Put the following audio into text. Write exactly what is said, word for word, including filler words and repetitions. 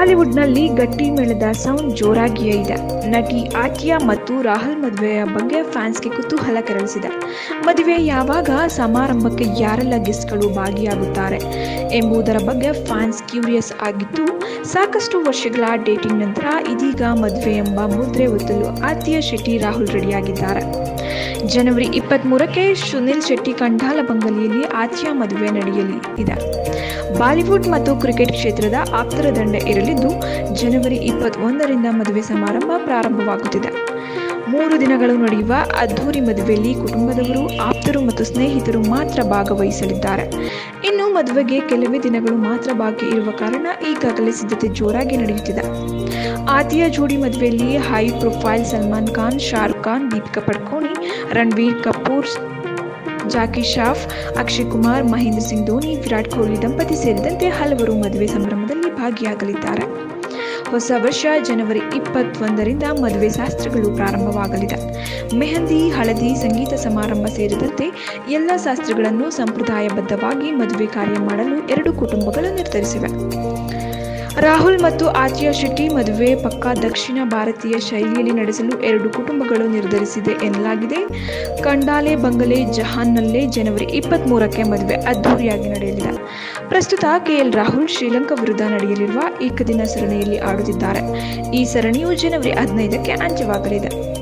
ಬಾಲಿವುಡ್ನಲ್ಲಿ ಗಟ್ಟಿ ಮೇಳದ ಸೌಂಡ್ ಜೋರಾಗಿಯೇ ಇದೆ. ನಟಿ ಆಚಿಯಾ ಮತ್ತು ರಾಹುಲ್ ಮದುವೆಯ ಬಗ್ಗೆ ಫ್ಯಾನ್ಸ್ಗೆ ಕುತೂಹಲ ಕೆರಳಿಸಿದೆ. ಮದುವೆ ಯಾವಾಗ, ಸಮಾರಂಭಕ್ಕೆ ಯಾರೆಲ್ಲ ಗೆಸ್ಟ್ಗಳು ಭಾಗಿಯಾಗುತ್ತಾರೆ ಎಂಬುದರ ಬಗ್ಗೆ ಫ್ಯಾನ್ಸ್ ಕ್ಯೂರಿಯಸ್ ಆಗಿದ್ದು, ಸಾಕಷ್ಟು ವರ್ಷಗಳ ಡೇಟಿಂಗ್ ನಂತರ ಇದೀಗ ಮದುವೆ ಎಂಬ ಮುದ್ರೆ ಒತ್ತಲು ಆತಿಯಾ ಶೆಟ್ಟಿ ರಾಹುಲ್ ರೆಡಿಯಾಗಿದ್ದಾರೆ. ಜನವರಿ ಇಪ್ಪತ್ತ್ಮೂರಕ್ಕೆ ಸುನಿಲ್ ಶೆಟ್ಟಿ ಕಂಡಾಲ ಬಂಗಲೆಯಲ್ಲಿ ಆತಿಯಾ ಮದುವೆ ನಡೆಯಲಿದೆ. ಬಾಲಿವುಡ್ ಮತ್ತು ಕ್ರಿಕೆಟ್ ಕ್ಷೇತ್ರದ ಆಪ್ತರ ದಂಡೆ ಇರಲಿದ್ದು, ಜನವರಿ ಇಪ್ಪತ್ತೊಂದರಿಂದ ಮದುವೆ ಸಮಾರಂಭ ಪ್ರಾರಂಭವಾಗುತ್ತಿದೆ. ಮೂರು ದಿನಗಳು ನಡೆಯುವ ಅದ್ಧೂರಿ ಮದುವೆಯಲ್ಲಿ ಕುಟುಂಬದವರು, ಆಪ್ತರು ಮತ್ತು ಸ್ನೇಹಿತರು ಮಾತ್ರ ಭಾಗವಹಿಸಲಿದ್ದಾರೆ. ಇನ್ನು ಮದುವೆಗೆ ಕೆಲವೇ ದಿನಗಳು ಮಾತ್ರ ಬಾಕಿ ಇರುವ ಕಾರಣ ಈಗಾಗಲೇ ಸಿದ್ಧತೆ ಜೋರಾಗಿ ನಡೆಯುತ್ತಿದೆ. ಆತಿಯಾ ಜೋಡಿ ಮದುವೆಯಲ್ಲಿ ಹೈ ಪ್ರೊಫೈಲ್ ಸಲ್ಮಾನ್ ಖಾನ್, ಶಾರುಖ್ ಖಾನ್, ದೀಪಿಕಾ ಪಡುಕೋಣೆ, ರಣಬೀರ್ ಕಪೂರ್, ಜಾಕಿ ಶ್ರಾಫ್, ಅಕ್ಷಯ್ ಕುಮಾರ್, ಮಹೇಂದ್ರ ಸಿಂಗ್ ಧೋನಿ, ವಿರಾಟ್ ಕೊಹ್ಲಿ ದಂಪತಿ ಸೇರಿದಂತೆ ಹಲವರು ಮದುವೆ ಸಂಭ್ರಮದಲ್ಲಿ ಭಾಗಿಯಾಗಲಿದ್ದಾರೆ. ಹೊಸ ವರ್ಷ ಜನವರಿ ಇಪ್ಪತ್ತೊಂದರಿಂದ ಮದುವೆ ಶಾಸ್ತ್ರಗಳು ಪ್ರಾರಂಭವಾಗಲಿದೆ. ಮೆಹಂದಿ, ಹಳದಿ, ಸಂಗೀತ ಸಮಾರಂಭ ಸೇರಿದಂತೆ ಎಲ್ಲ ಶಾಸ್ತ್ರಗಳನ್ನು ಸಂಪ್ರದಾಯಬದ್ಧವಾಗಿ ಮದುವೆ ಕಾರ್ಯ ಮಾಡಲು ಎರಡು ಕುಟುಂಬಗಳು ನಿರ್ಧರಿಸಿವೆ. ರಾಹುಲ್ ಮತ್ತು ಆತಿಯಾ ಶೆಟ್ಟಿ ಮದುವೆ ಪಕ್ಕಾ ದಕ್ಷಿಣ ಭಾರತೀಯ ಶೈಲಿಯಲ್ಲಿ ನಡೆಸಲು ಎರಡು ಕುಟುಂಬಗಳು ನಿರ್ಧರಿಸಿದೆ ಎನ್ನಲಾಗಿದೆ. ಕಂಡಾಲೆ ಬಂಗಲೆ ಜಹಾನ್ನಲ್ಲೇ ಜನವರಿ ಇಪ್ಪತ್ತ್ಮೂರಕ್ಕೆ ಮದುವೆ ಅದ್ಧೂರಿಯಾಗಿ ನಡೆಯಲಿದೆ. ಪ್ರಸ್ತುತ ಕೆಎಲ್ ರಾಹುಲ್ ಶ್ರೀಲಂಕಾ ವಿರುದ್ಧ ನಡೆಯಲಿರುವ ಏಕದಿನ ಸರಣಿಯಲ್ಲಿ ಆಡುತ್ತಿದ್ದಾರೆ. ಈ ಸರಣಿಯು ಜನವರಿ ಹದಿನೈದಕ್ಕೆ ಅಂತ್ಯವಾಗಲಿದೆ.